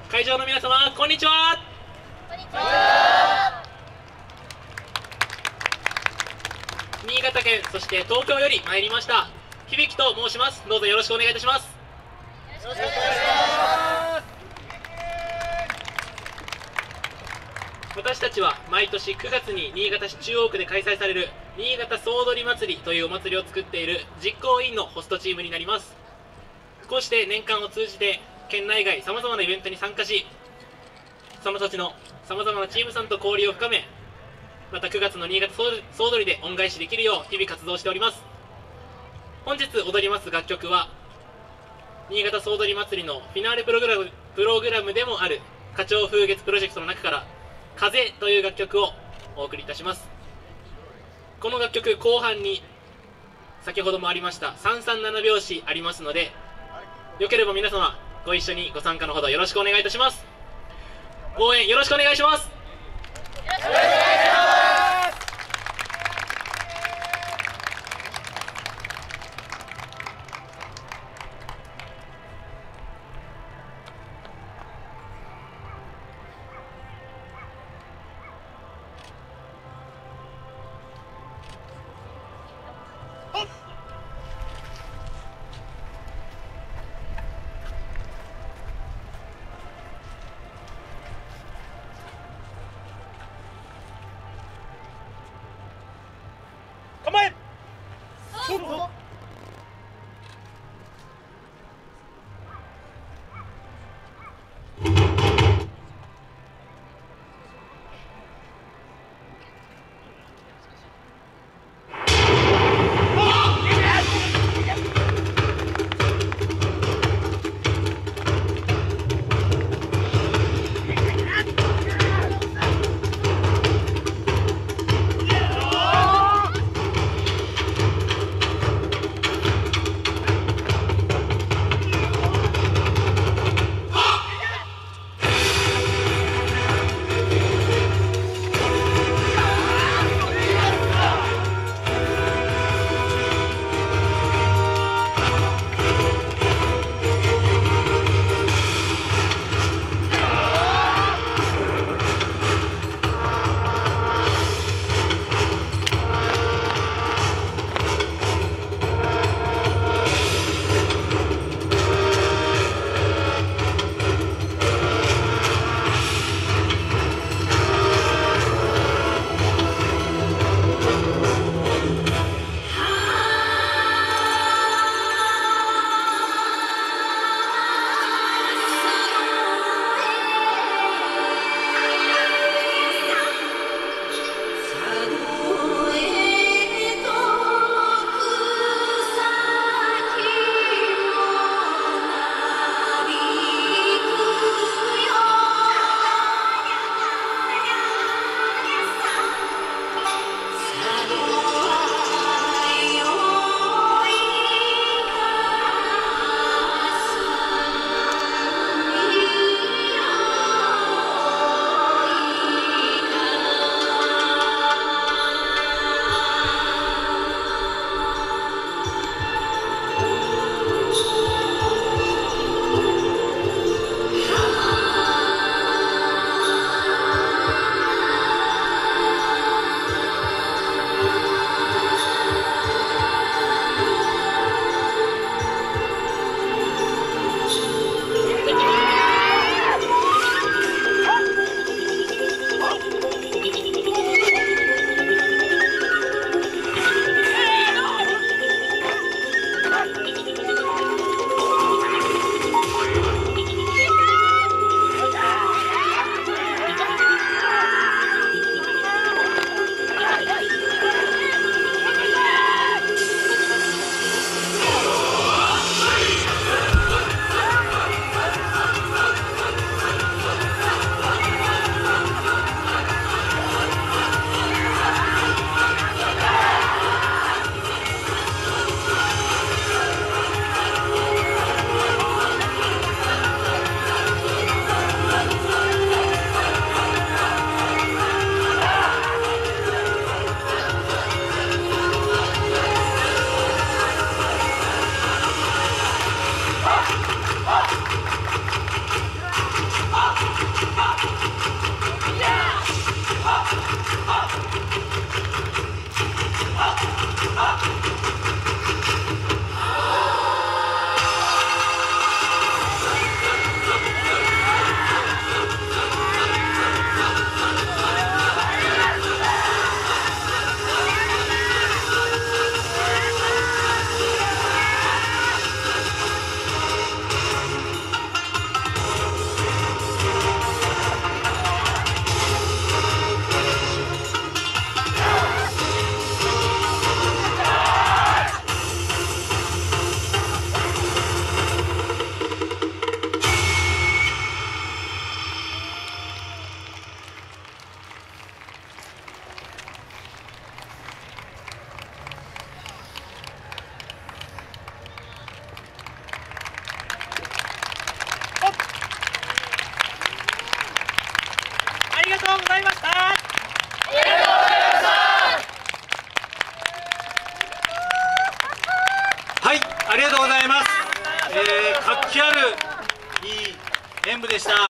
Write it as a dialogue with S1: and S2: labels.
S1: 会場の皆様、こんにちは。
S2: こんにちは。
S1: 新潟県、そして東京より参りました響と申します。どうぞよろしくお願いいたします。
S2: よろしくお願いします。
S1: 私たちは毎年9月に新潟市中央区で開催される新潟総踊り祭りというお祭りを作っている実行委員のホストチームになります。こうして年間を通じて県内外さまざまなイベントに参加し、その土地のさまざまなチームさんと交流を深め、また9月の新潟総踊りで恩返しできるよう日々活動しております。本日踊ります楽曲は新潟総踊り祭りのフィナーレプログラムでもある花鳥風月プロジェクトの中から風という楽曲をお送りいたします。この楽曲後半に先ほどもありました337拍子ありますので、よければ皆様ご一緒にご参加のほどよろしくお願いいたします。応援よろしくお願いします。
S2: よろしくお願いします。
S1: 構え。 とうございました。
S3: はい、ありがとうございます。活気あるいい演舞でした。